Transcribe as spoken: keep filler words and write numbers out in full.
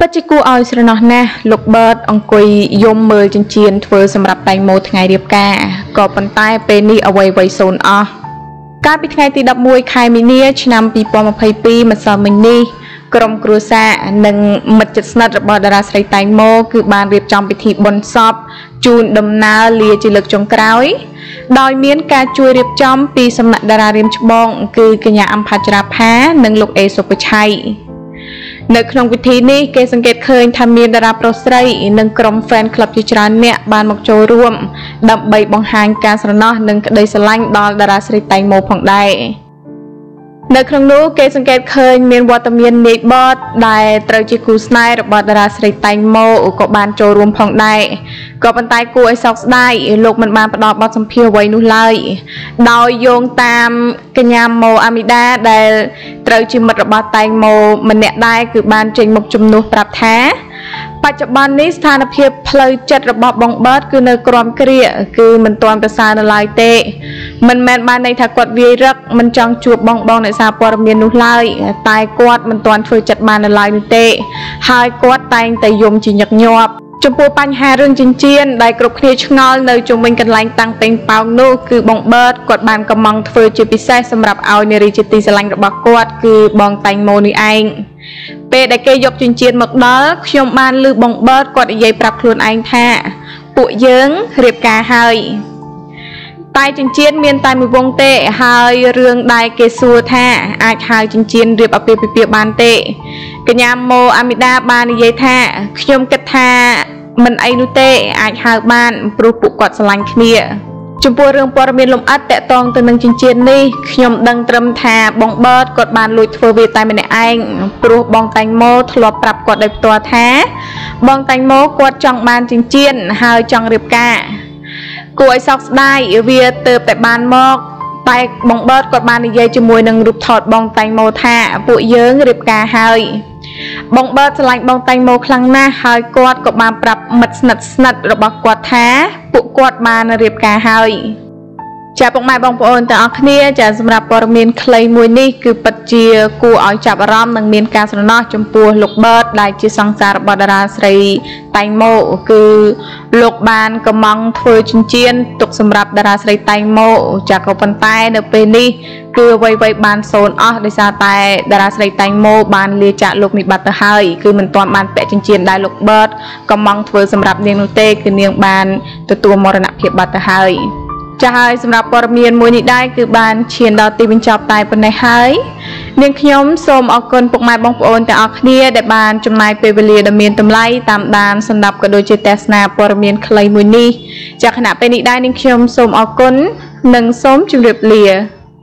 bất chỉ cua oi sờ nó nè lục bớt ông quỳ yom mờ chân chiênធ្វើសម្រាប់តែងម៉ូថ្ងៃរៀបការក៏ប៉ុន្តែពេលនេះអ្វីៗសូន្យអស់កាលពីថ្ងៃទីដប់មួយខែមីនាឆ្នាំពីរពាន់ម្ភៃពីរម្សិលមិញនេះក្រុមគ្រួសារនិងមិត្តជិតស្និទ្ធរបស់តារាស្រីតែងម៉ូគឺបានរៀបចំពិធីបុណ្យសពជូនដំណើរលាជាលើកចុងក្រោយដោយមានការជួយរៀបចំពីសំណាក់តារារៀមច្បងគឺកញ្ញាអម្ផាចរាផានិងលោកអេសុភឆៃនៅក្នុងពិធីនេះគេសង្កេតឃើញថាមានតារាប្រុសស្រីនិងក្រុម fan club ជាច្រើនអ្នកបានមកចូលរួមដើម្បីបង្ហាញការស្រណោះនិងក្តីស្រឡាញ់ដល់តារាស្រីតែងម៉ូផងដែរនៅក្នុងនោះគេសង្កេតឃើញមានវត្តមាននាយបតដែលត្រូវជាគូស្នេហ៍របស់តារាស្រីតែងម៉ូក៏បានចូលរួមផងដែរក៏ប៉ុន្តែគួរឲ្យសោកស្ដាយលោកមិនបានផ្ដល់បទសម្ភាសន៍អ្វីនោះឡើយដោយយោងតាមកញ្ញាម៉ូអាមីដាដែលត្រូវជាមិត្តរបស់តែងម៉ូម្នាក់ដែរគឺបានចេញមកជំនួសប្រាប់ថាបច្ចុប្បន្ននេះស្ថានភាពផ្លូវចិត្តរបស់បងបឺតគឺនៅក្រោមគ្រាគឺមិនទាន់ប្រសើរនៅឡើយទេមិនមែនបានន័យថាគាត់វាយរឹកមិនចង់ជួបបងបងអ្នកសារព័ត៌មាននោះឡើយតែគាត់មិនទាន់ធ្វើចិត្តបាននៅឡើយនោះទេហើយគាត់តែងតែយំជាញឹកញាប់ចំពោះបញ្ហារឿងចិញ្ចៀនដែលគ្រប់គ្នាឆ្ងល់នៅជុំវិញកន្លែងតាំងពេញប៉ោងនោះគឺបងបឺតគាត់បានកំងធ្វើជាពិសេសសម្រាប់ឲ្យនារីជាទីស្រឡាញ់របស់គាត់គឺបងតែងម៉ូនេះឯងពេលដែលគេយកចិញ្ចៀនមកដល់ខ្ញុំបានឮបងបឺតគាត់និយាយប្រាប់ខ្លួនឯងថាពួកយើងរៀបការហើយតែចិញ្ចៀនមានតែមួយវងទេហើយរឿងដែលគេសួរថាអាចហៅចិញ្ចៀនរៀបអាពាហ៍ពិពាហ៍បានទេកញ្ញាម៉ូអាមីដាបាននិយាយថាខ្ញុំគិតថាមិនអីនោះទេអាចហៅបានព្រោះពួកគាត់ស្រឡាញ់គ្នាចំពោះរឿងព័ត៌មានលម្អិតតាក់ទងទៅនឹងចិញ្ចៀននេះខ្ញុំដឹងត្រឹមថាបងបឺតគាត់បានលួចធ្វើវាតែម្នាក់ឯងព្រោះបងតែងម៉ូធ្លាប់ប្រាប់គាត់ដោយផ្ទាល់ថាបងតែងម៉ូគាត់ចង់បានចិញ្ចៀនហើយចង់រៀបការគួរឲ្យសោកស្ដាយវាទៅតែបានមកតែបងបឺតគាត់បាននិយាយជាមួយនឹងរូបថតបងតែងម៉ូថាពួកយើងរៀបការហើយបងបឺតស្រឡាញ់បងតែងម៉ូខ្លាំងណាស់ហើយគាត់ក៏បានប្រាប់មិត្តស្និទ្ធស្និទ្ធរបស់គាត់ថាពួកគាត់បានរៀបការហើយចាពុកម៉ែបងប្អូនទាំងអស់គ្នាចាសម្រាប់ព័ត៌មានខ្លីមួយនេះគឺពិតជាគួរឲ្យចាប់អារម្មណ៍និងមានការស្រណោះចំពោះលោកបឺតដែលជាសង្សាររបស់តារាស្រីតែងម៉ូគឺលោកបានកំងធ្វើចិញ្ចៀនទុកសម្រាប់តារាស្រីតែងម៉ូចាក៏ប៉ុន្តែនៅពេលនេះគឺអ្វីៗបានសូន្យអស់ដោយសារតែតារាស្រីតែងម៉ូបានលាចាកលោកនេះបាត់ទៅហើយគឺមិនទាន់បានពាក់ចិញ្ចៀនដែលលោកបឺតកំងធ្វើសម្រាប់នាងនោះទេគឺនាងបានទទួលមរណភាពបាត់ទៅហើយចាហើយសម្រាប់ព័ត៌មានមួយនេះដែរគឺបានឈានដល់ទីបញ្ចប់តែប៉ុណ្ណេះហើយនាងខ្ញុំសូមអរគុណពុកម៉ែបងប្អូនទាំងអស់គ្នាដែលបានចំណាយពេលវេលាដ៏មានតម្លៃតាមដានសម្រាប់ក៏ដូចជាទស្សនាព័ត៌មានខ្លីមួយនេះចាខណៈពេលនេះដែរនាងខ្ញុំសូមអរគុណនិងសូមជម្រាបលា